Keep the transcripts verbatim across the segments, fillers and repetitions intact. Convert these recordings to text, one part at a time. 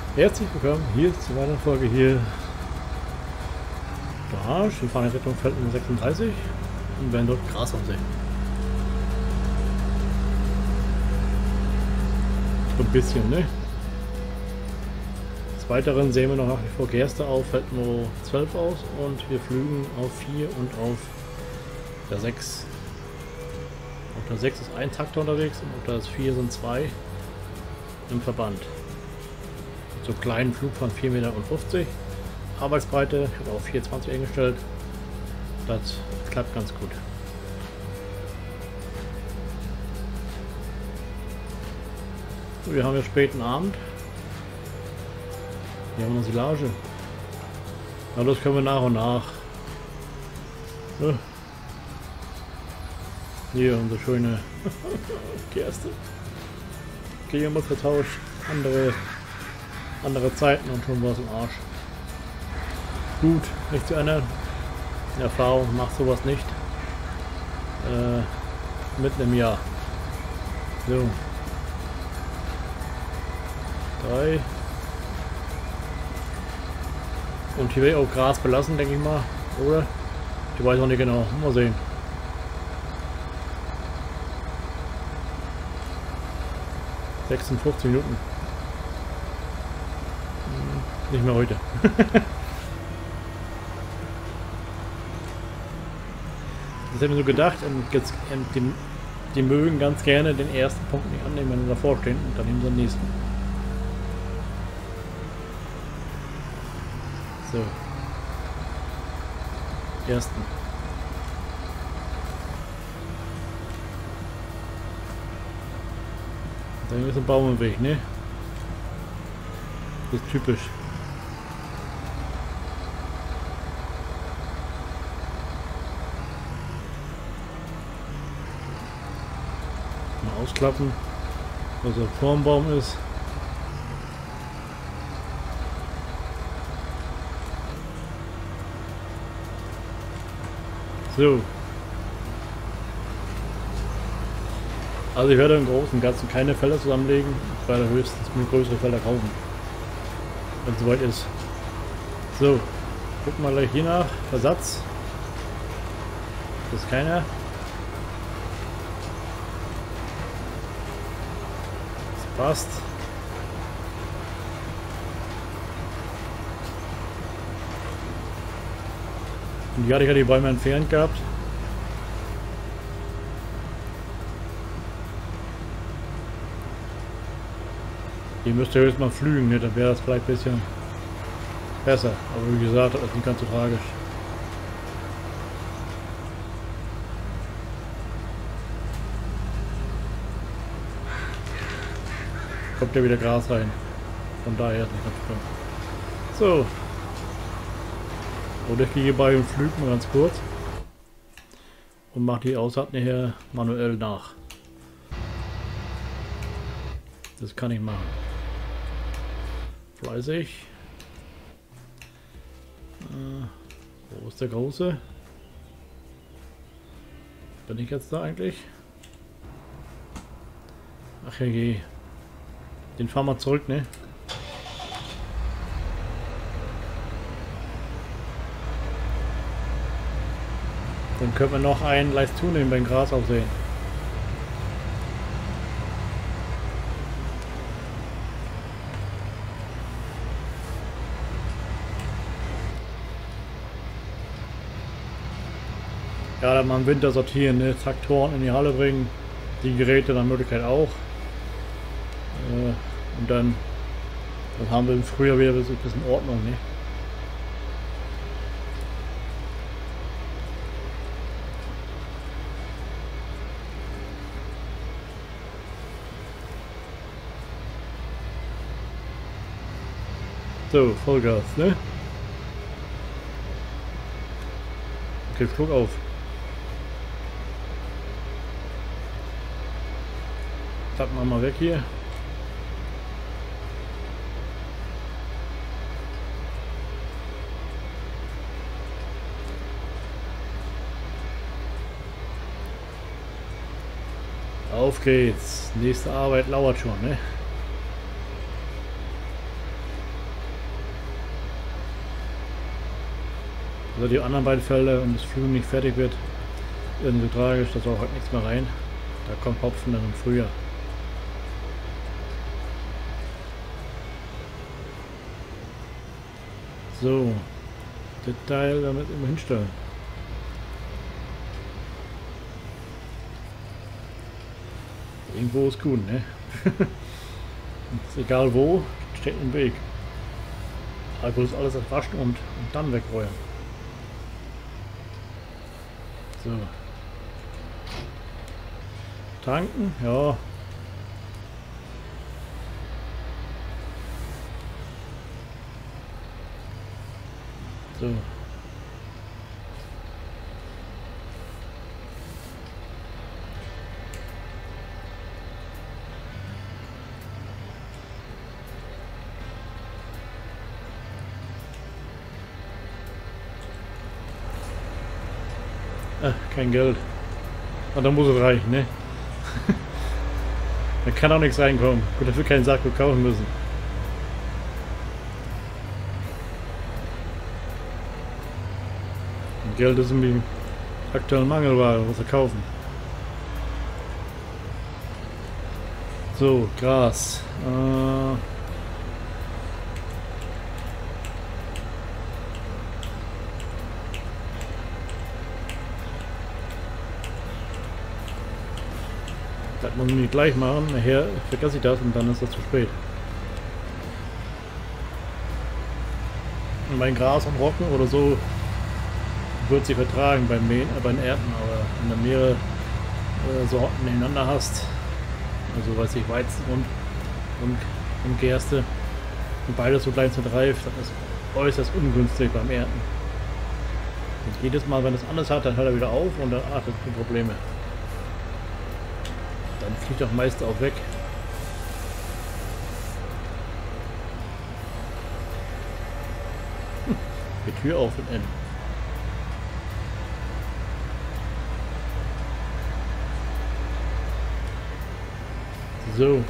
Herzlich willkommen hier zur weiteren Folge hier. Da, wir fahren in Richtung Feld Nummer sechsunddreißig und werden dort Gras ansehen. So ein bisschen, ne? Des Weiteren sehen wir noch nach wie vor Gerste auf Feld Nummer zwölf aus und wir flügen auf vier und auf der sechs. Auf der sechs ist ein Takter unterwegs und auf der vier sind zwei im Verband. So einen kleinen Flug von vier Meter fünfzig. Arbeitsbreite, ich habe auf vier zwanzig eingestellt. Das klappt ganz gut. So, wir haben ja späten Abend. Hier haben wir eine Silage. Ja, das können wir nach und nach. Ja. Hier unsere schöne Gerste. Okay, haben wir vertauscht. Andere, andere Zeiten und schon war es im Arsch. Gut, nicht zu ändern. Die Erfahrung macht sowas nicht. Äh, mitten im Jahr. So. Drei. Und hier will ich auch Gras belassen, denke ich mal. Oder? Ich weiß auch nicht genau. Mal sehen. sechsundfünfzig Minuten. Hm, nicht mehr heute. Das hätte ich mir so gedacht, und jetzt, und die, die mögen ganz gerne den ersten Punkt nicht annehmen, wenn sie davor stehen, und dann nehmen sie den nächsten. So. Ersten. Da ist ein Baum im Weg, ne? Das ist typisch. Mal ausklappen, was er vor dem Baum ist. So. Also ich werde im Großen und Ganzen keine Felder zusammenlegen, ich werde höchstens mir größere Felder kaufen, wenn es soweit ist. So, gucken wir gleich hier nach. Versatz. Das ist keiner. Das passt. Und die hatte ich ja die Bäume entfernt gehabt. Die müsste höchstens mal flügen, ne? Dann wäre das vielleicht ein bisschen besser. Aber wie gesagt, das ist nicht ganz so tragisch. Kommt ja wieder Gras rein. Von daher ist nicht ganz schlimm. So. Und ich gehe bei dem Flug mal ganz kurz. Und mache die Aussaat nachher manuell nach. Das kann ich machen. Fleißig. Äh, wo ist der Große? Bin ich jetzt da eigentlich? Ach ja, je. Den fahren wir zurück, ne? Dann können wir noch einen leicht zunehmen beim Gras aufsehen. Ja, dann mal im Winter sortieren, ne? Traktoren in die Halle bringen, die Geräte nach Möglichkeit auch. Äh, und dann, dann haben wir im Frühjahr wieder ein bisschen Ordnung, ne? So, Vollgas, ne? Okay, flog auf. Klappen wir mal weg hier. Auf geht's. Nächste Arbeit lauert schon, ne? Also die anderen beiden Felder und das Flügen nicht fertig wird, irgendwie tragisch, da soll halt nichts mehr rein. Da kommt Hopfen dann im Frühjahr. So, das Teil damit immer hinstellen. Irgendwo ist gut, ne? Ist egal wo, steht im Weg. Also ist alles erwaschen und, und dann wegräumen. So. Tanken, ja. So. Ach, kein Geld. Ah, da muss es reichen, ne? Da kann auch nichts reinkommen. Gut, dafür keinen Sack kaufen müssen. Und Geld ist irgendwie aktuell Mangelware, was wir kaufen. So, Gras. Äh Das muss ich nicht gleich machen, nachher vergesse ich das und dann ist das zu spät. Und mein Gras und Roggen oder so wird sich vertragen beim Mähen, äh, beim Ernten, aber wenn du mehrere äh, Sorten nebeneinander hast, also weiß ich, Weizen und, und, und Gerste und beides so gleich reif, dann ist äußerst ungünstig beim Ernten. Und jedes Mal, wenn es anders hat, dann hört er wieder auf und dann hat er Probleme. Dann fliegt auch meist auch weg. Hm, die Tür auf und in. So.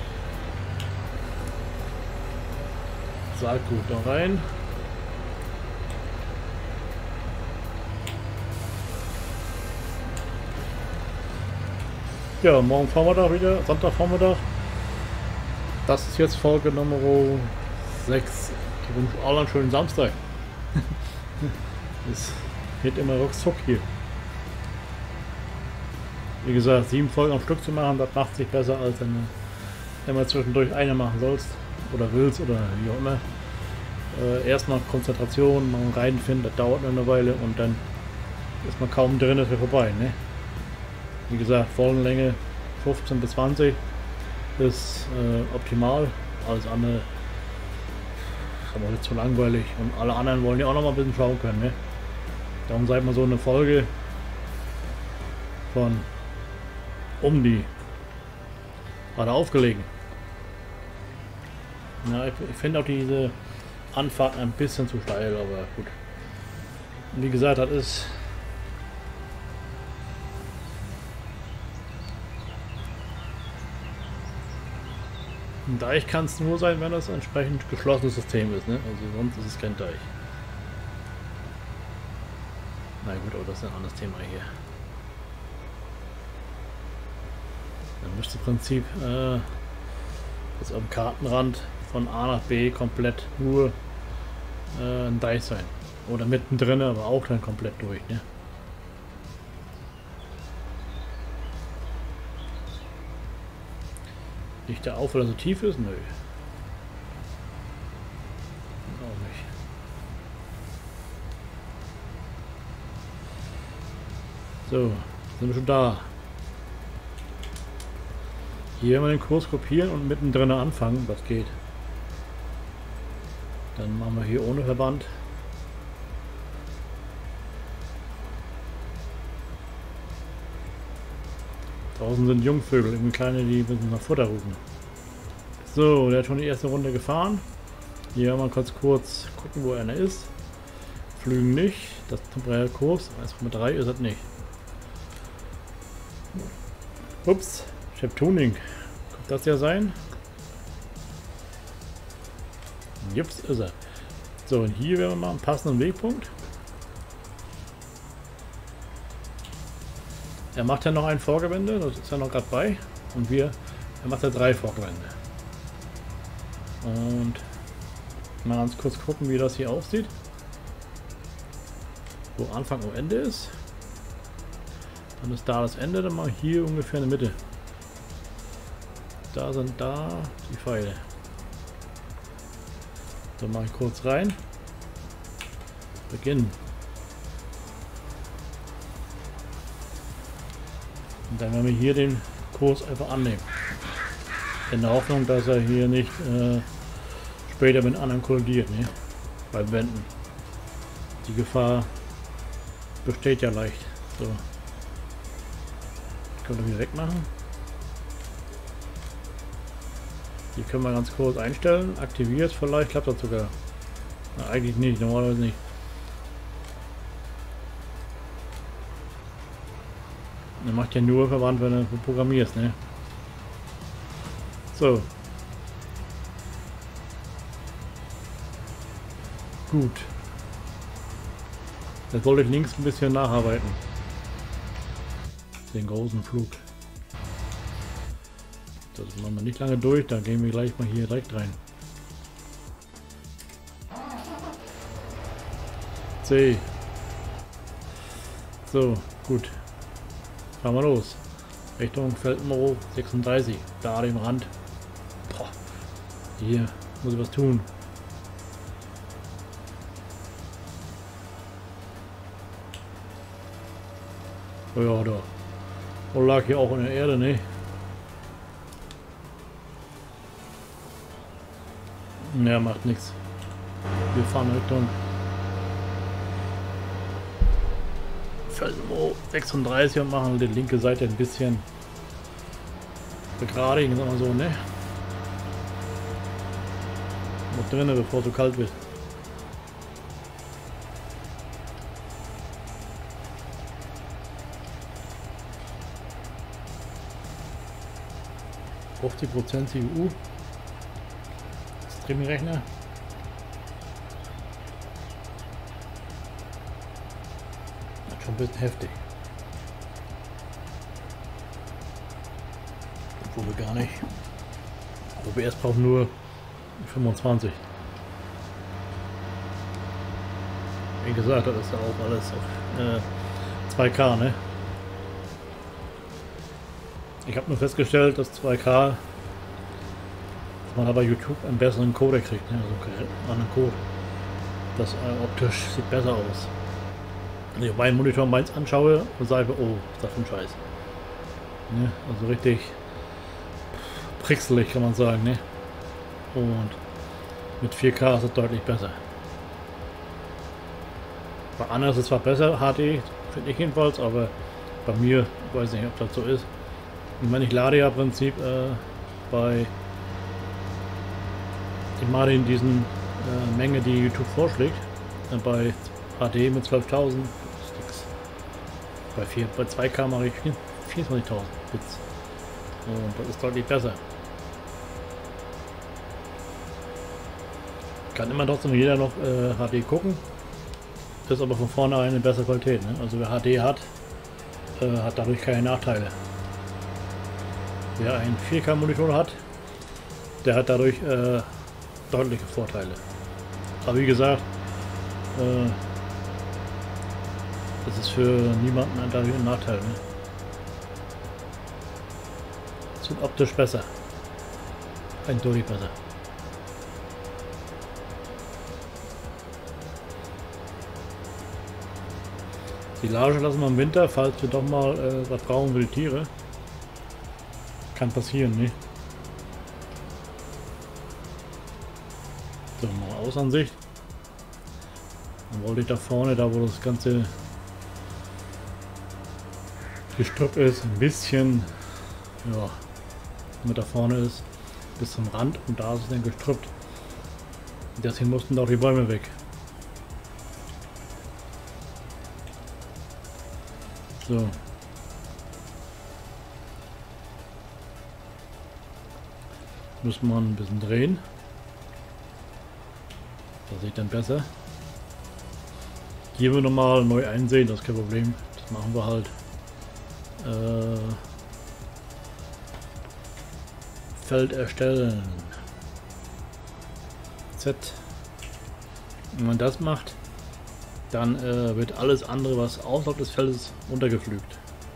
Saatgut da rein. Ja, morgen Vormittag wieder, Sonntagvormittag. Das ist jetzt Folge Nummer sechs. Ich wünsche allen einen schönen Samstag. Es geht immer ruckzuck hier. Wie gesagt, sieben Folgen am Stück zu machen, das macht sich besser, als wenn du immer zwischendurch eine machen sollst. Oder willst, oder wie auch immer. Äh, erstmal Konzentration, mal reinfinden, das dauert eine Weile und dann ist man kaum drin, ist wir vorbei, ne? Wie gesagt, Folgenlänge fünfzehn bis zwanzig ist äh, optimal. Alles andere ist aber jetzt zu langweilig und alle anderen wollen ja auch noch mal ein bisschen schauen können. Ne? Darum seid mal so eine Folge von um die gerade aufgelegen. Ja, ich, ich finde auch diese Anfahrt ein bisschen zu steil, aber gut. Wie gesagt, das ist ein Deich kann es nur sein, wenn das ein entsprechend geschlossenes System ist, ne? Also sonst ist es kein Deich. Na gut, aber das ist ein anderes Thema hier. Dann müsste im Prinzip äh, jetzt am Kartenrand von A nach B komplett nur äh, ein Deich sein. Oder mittendrin, aber auch dann komplett durch, ne? Nicht der auf, weil er so tief ist? Nö. Auch nicht. So, sind wir schon da. Hier mal den Kurs kopieren und mittendrin anfangen, das geht. Dann machen wir hier ohne Verband. Draußen sind Jungvögel, irgendwie kleine, die müssen nach Futter rufen. So, der hat schon die erste Runde gefahren. Hier mal kurz kurz gucken, wo einer ist. Flügen nicht. Das temporäre Kurs. eins Komma drei ist das nicht. Ups, ich habe Tuning. Könnte das ja sein? Jups, ist er. So, und hier wären wir mal einen passenden Wegpunkt. Er macht ja noch ein Vorgewende, das ist ja noch gerade bei. Und wir, er macht ja drei Vorgewände. Und mal ganz kurz gucken, wie das hier aussieht. Wo Anfang und Ende ist. Dann ist da das Ende, dann mal hier ungefähr in der Mitte. Da sind da die Pfeile. So, mache ich kurz rein. Beginnen. Und dann werden wir hier den Kurs einfach annehmen. In der Hoffnung, dass er hier nicht äh, später mit anderen kollidiert, ne? Beim Wenden. Die Gefahr besteht ja leicht. So. Können wir wieder wegmachen. Die können wir ganz kurz einstellen. Aktiviert, vielleicht klappt das sogar. Na, eigentlich nicht, normalerweise nicht. Er macht ja nur verwandt, wenn er programmierst, ne? So. Gut. Jetzt wollte ich links ein bisschen nacharbeiten. Den großen Flug. Das machen wir nicht lange durch, da gehen wir gleich mal hier direkt rein. C. So, gut. Fahren wir los. Richtung Feldmoor sechsunddreißig. Da am Rand. Boah. Hier muss ich was tun. Ja, da. Und lag hier auch in der Erde, ne? Ja, macht nichts. Wir fahren Richtung Feldmoor sechsunddreißig und machen die linke Seite ein bisschen begradigen, sagen wir so, ne? Noch drinnen, bevor es so kalt wird. fünfzig Prozent C P U. Streaming-Rechner. Schon ein bisschen heftig. Obwohl wir gar nicht. O B S braucht nur fünfundzwanzig. Wie gesagt, das ist ja auch alles auf äh, zwei K, ne? Ich habe nur festgestellt, dass zwei K, dass man aber YouTube einen besseren Codec kriegt, ne? Also einen anderen Code. Das äh, optisch sieht besser aus. Wenn ich auf meinen Monitor meins anschaue und sage, oh, ist das für ein Scheiß. Ne? Also richtig pixelig, kann man sagen, ne? Und mit vier K ist es deutlich besser. Bei anderen ist es zwar besser, H D, finde ich jedenfalls, aber bei mir, weiß nicht, ob das so ist. Ich meine, ich lade ja im Prinzip äh, bei ich mache in diesen äh, Menge, die YouTube vorschlägt, äh, bei H D mit zwölftausend, bei, vier, bei zwei K mache ich vierundzwanzigtausend Bits und das ist deutlich besser. Kann immer trotzdem jeder noch äh, H D gucken, ist aber von vornherein eine bessere Qualität, ne? Also wer H D hat, äh, hat dadurch keine Nachteile. Wer einen vier K Monitor hat, der hat dadurch äh, deutliche Vorteile. Aber wie gesagt, äh, das ist für niemanden dadurch ein Nachteil. Ne? Es wird optisch besser. Eindeutig besser. Silage lassen wir im Winter, falls wir doch mal äh, was brauchen für die Tiere. Kann passieren, ne? So, mal Außenansicht. Dann wollte ich da vorne, da wo das ganze Gestrüpp ist, ein bisschen, ja, mit da vorne ist, bis zum Rand und da ist es dann gestrüppt. Deswegen mussten da auch die Bäume weg. So. Muss man ein bisschen drehen. Das sieht dann besser. Hier wir nochmal neu einsehen, das ist kein Problem. Das machen wir halt. Äh, Feld erstellen. Z. Wenn man das macht, dann äh, wird alles andere, was außerhalb des Feldes, runtergepflügt.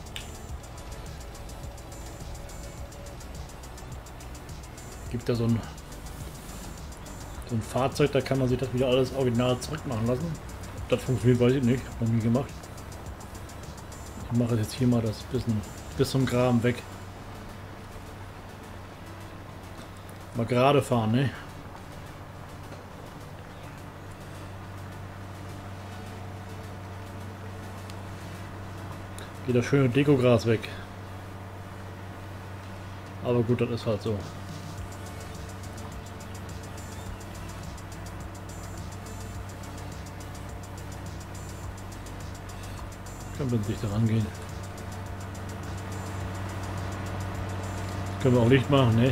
Gibt da so ein, so ein Fahrzeug, da kann man sich das wieder alles original zurückmachen lassen. Ob das funktioniert, weiß ich nicht. Hab noch nie gemacht. Ich mache jetzt hier mal das bisschen bis zum Graben weg. Mal gerade fahren, ne? Geht das schöne Dekogras weg. Aber gut, das ist halt so. Können wir nicht daran gehen. Können wir auch Licht machen, ne?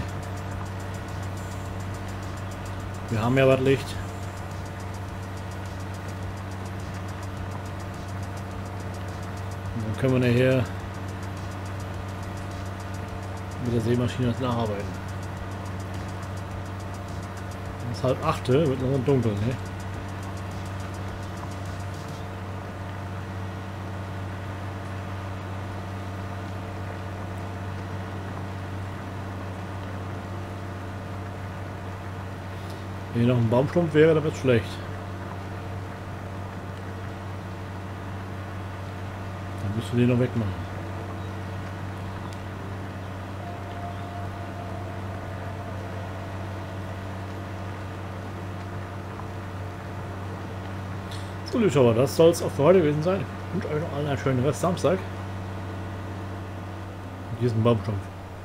Wir haben ja was Licht. Und dann können wir nachher mit der Sämaschine das nacharbeiten. Es ist halb acht, wird noch dunkel, ne? Wenn hier noch ein Baumstumpf wäre, dann wird es schlecht. Dann müsst du den noch wegmachen. So, liebe Schauer, das soll es auch für heute gewesen sein. Ich wünsche euch noch allen einen schönen Rest Samstag. Und hier ist ein Baumstumpf.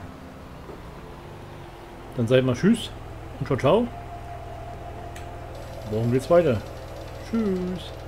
Dann seid mal tschüss und ciao, ciao. Morgen geht's weiter. Tschüss.